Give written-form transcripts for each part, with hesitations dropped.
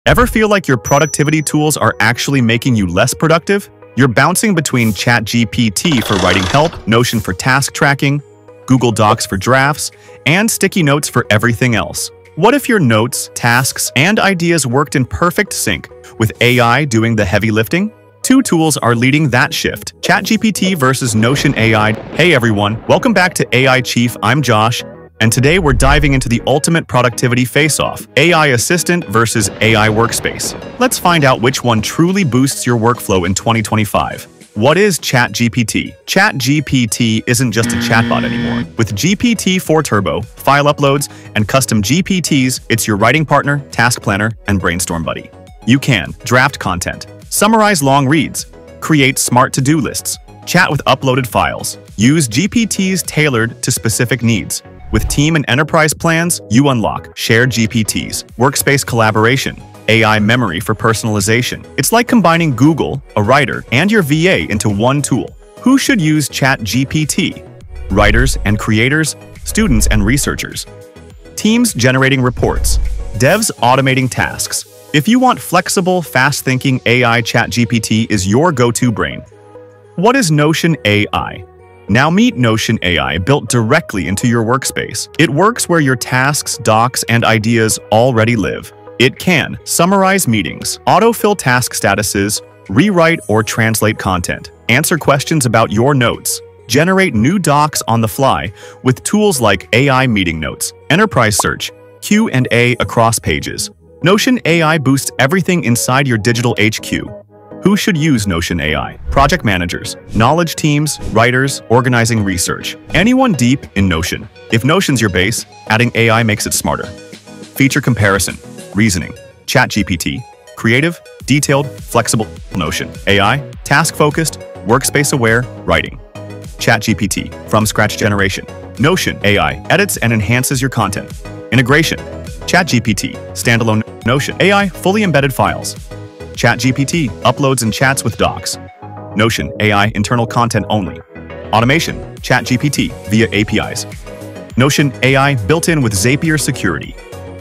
Ever feel like your productivity tools are actually making you less productive? You're bouncing between ChatGPT for writing help, Notion for task tracking, Google Docs for drafts, and sticky notes for everything else. What if your notes, tasks, and ideas worked in perfect sync, with AI doing the heavy lifting? Two tools are leading that shift: ChatGPT versus Notion AI. Hey everyone, welcome back to AIChief. I'm Josh, and today we're diving into the ultimate productivity face-off: AI Assistant versus AI Workspace. Let's find out which one truly boosts your workflow in 2025. What is ChatGPT? ChatGPT isn't just a chatbot anymore. With GPT-4 Turbo, file uploads, and custom GPTs, it's your writing partner, task planner, and brainstorm buddy. You can draft content, summarize long reads, create smart to-do lists, chat with uploaded files, use GPTs tailored to specific needs. With team and enterprise plans, you unlock shared GPTs, workspace collaboration, AI memory for personalization. It's like combining Google, a writer, and your VA into one tool. Who should use ChatGPT? Writers and creators, students and researchers. Teams generating reports, devs automating tasks. If you want flexible, fast-thinking AI, ChatGPT is your go-to brain. What is Notion AI? Now meet Notion AI, built directly into your workspace. It works where your tasks, docs, and ideas already live. It can summarize meetings, autofill task statuses, rewrite or translate content, answer questions about your notes, generate new docs on the fly with tools like AI Meeting Notes, Enterprise Search, Q&A across pages. Notion AI boosts everything inside your digital HQ. Who should use Notion AI? Project managers, knowledge teams, writers, organizing research. Anyone deep in Notion. If Notion's your base, adding AI makes it smarter. Feature comparison, reasoning, ChatGPT, creative, detailed, flexible. Notion AI, task-focused, workspace-aware, writing. ChatGPT, from-scratch generation. Notion AI, edits and enhances your content. Integration, ChatGPT, standalone. Notion AI, fully embedded files. ChatGPT, uploads and chats with docs. Notion AI, internal content only. Automation, ChatGPT, via APIs. Notion AI, built in with Zapier security.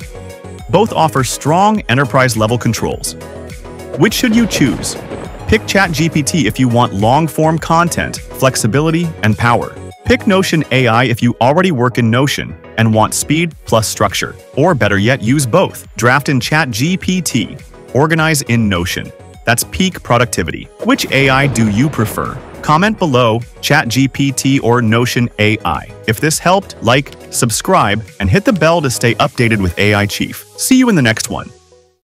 Both offer strong enterprise-level controls. Which should you choose? Pick ChatGPT if you want long-form content, flexibility, and power. Pick Notion AI if you already work in Notion and want speed plus structure. Or better yet, use both. Draft in ChatGPT. Organize in Notion. That's peak productivity. Which AI do you prefer? Comment below, ChatGPT or Notion AI. If this helped, like, subscribe, and hit the bell to stay updated with AIChief. See you in the next one.